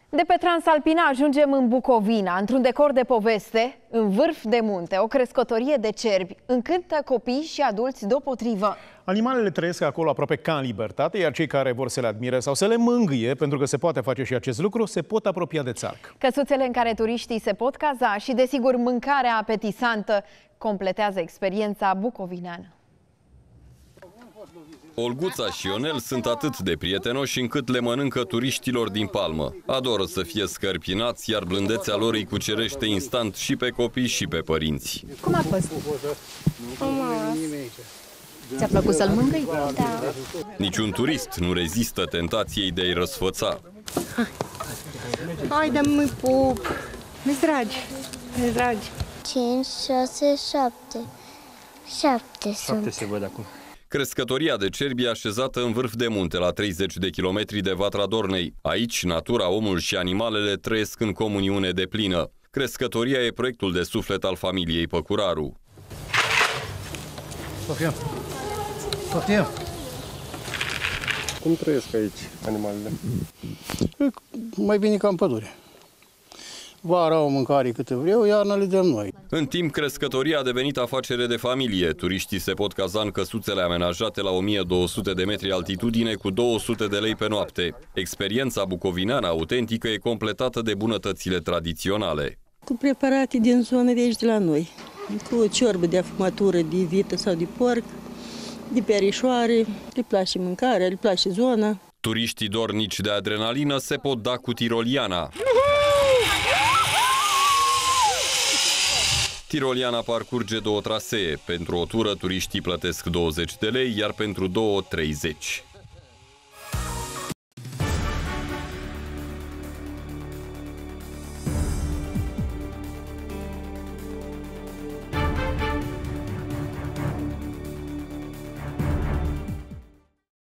De pe Transalpina ajungem în Bucovina, într-un decor de poveste, în vârf de munte, o crescătorie de cerbi, încântă copii și adulți deopotrivă. Animalele trăiesc acolo aproape ca în libertate, iar cei care vor să le admire sau să le mângâie, pentru că se poate face și acest lucru, se pot apropia de țarc. Căsuțele în care turiștii se pot caza și, desigur, mâncarea apetisantă completează experiența bucovineană. Olguța și Ionel sunt atât de prietenoși încât le mănâncă turiștilor din palmă. Adoră să fie scărpinați, iar blândețea lor îi cucerește instant și pe copii și pe părinți. Cum a fost? Ți-a plăcut să-l mângâi? Da. Niciun turist nu rezistă tentației de a-i răsfăța. Hai, dă-mi pup! Mi-s dragi, mi-s dragi. 5, 6, 7. 7 sunt. Se văd acum. Crescătoria de cerbi e așezată în vârf de munte, la 30 de kilometri de Vatra Dornei. Aici, natura, omul și animalele trăiesc în comuniune deplină. Crescătoria e proiectul de suflet al familiei Păcuraru. Sofia! Sofia! Cum trăiesc aici animalele? Mai bine ca în pădure. Vara au mâncare câte vreau, iarna le dăm noi. În timp, crescătoria a devenit afacere de familie. Turiștii se pot caza în căsuțele amenajate la 1200 de metri altitudine cu 200 de lei pe noapte. Experiența bucovineană autentică e completată de bunătățile tradiționale. Cu preparate din zona de aici de la noi, cu ciorbă de afumătură de vită sau de porc, de perișoare, le place mâncarea, le place zona. Turiștii dornici de adrenalină se pot da cu tiroliana. Tiroliana parcurge 2 trasee. Pentru o tură, turiștii plătesc 20 de lei, iar pentru 2, 30.